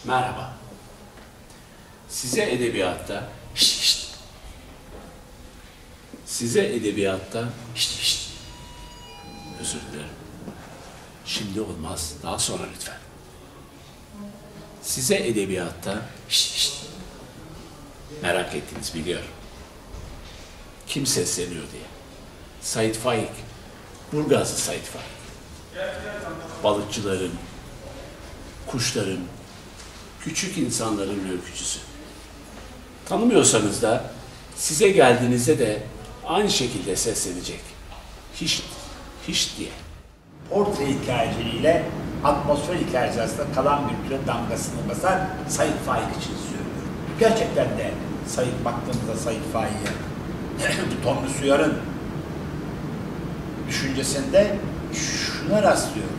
Merhaba. Size edebiyatta özür dilerim. Şimdi olmaz. Daha sonra lütfen. Size edebiyatta merak ettiniz biliyorum. Kim sesleniyor diye. Sait Faik. Burgazlı Sait Faik. Balıkçıların, kuşların, küçük insanların öykücüsü. Tanımıyorsanız da size geldiğinizde de aynı şekilde seslenecek. Hiç diye. Portre hikayeleriyle atmosfer hikayesi arasında kalan bir türe damgasını basar Sait Faik için söylüyorum. Gerçekten de baktığımızda Sait Faik'e bu Tomris Uyar'ın düşüncesinde şuna rastlıyoruz.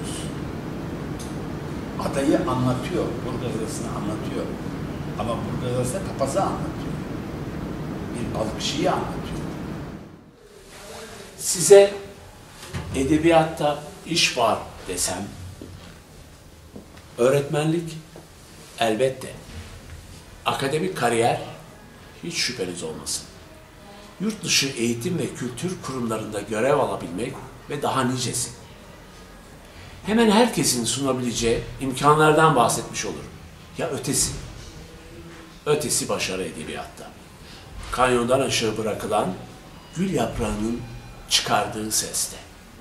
Adayı anlatıyor, Burgaz Adası'nı anlatıyor. Ama Burgaz Adası'nda papazı anlatıyor. Bir balıkçıyı anlatıyor. Size edebiyatta iş var desem, öğretmenlik elbette, akademik kariyer hiç şüpheniz olmasın. Yurt dışı eğitim ve kültür kurumlarında görev alabilmek ve daha nicesi. Hemen herkesin sunabileceği imkanlardan bahsetmiş olurum. Ya ötesi? Ötesi başarı edebiyatta. Kanyondan aşağı bırakılan gül yaprağının çıkardığı seste.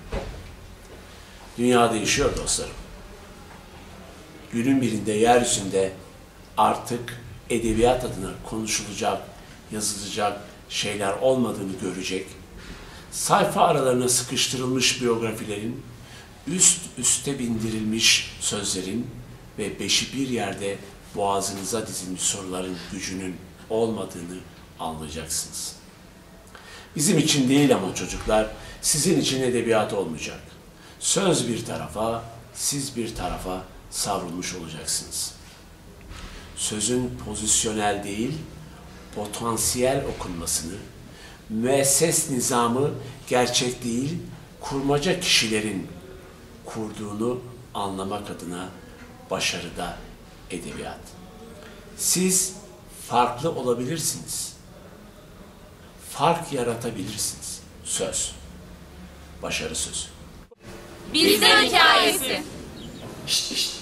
Dünya değişiyor dostlarım. Günün birinde yeryüzünde artık edebiyat adına konuşulacak, yazılacak şeyler olmadığını görecek, sayfa aralarına sıkıştırılmış biyografilerin, üst üste bindirilmiş sözlerin ve beşi bir yerde boğazınıza dizilmiş soruların gücünün olmadığını anlayacaksınız. Bizim için değil ama çocuklar, sizin için edebiyat olmayacak. Söz bir tarafa, siz bir tarafa savrulmuş olacaksınız. Sözün pozisyonel değil, potansiyel okunmasını, müesses nizamı gerçek değil, kurmaca kişilerin kurduğunu anlamak adına başarıda edebiyat. Siz farklı olabilirsiniz. Fark yaratabilirsiniz. Söz. Başarı sözü. Bizden hikayesi. İşte.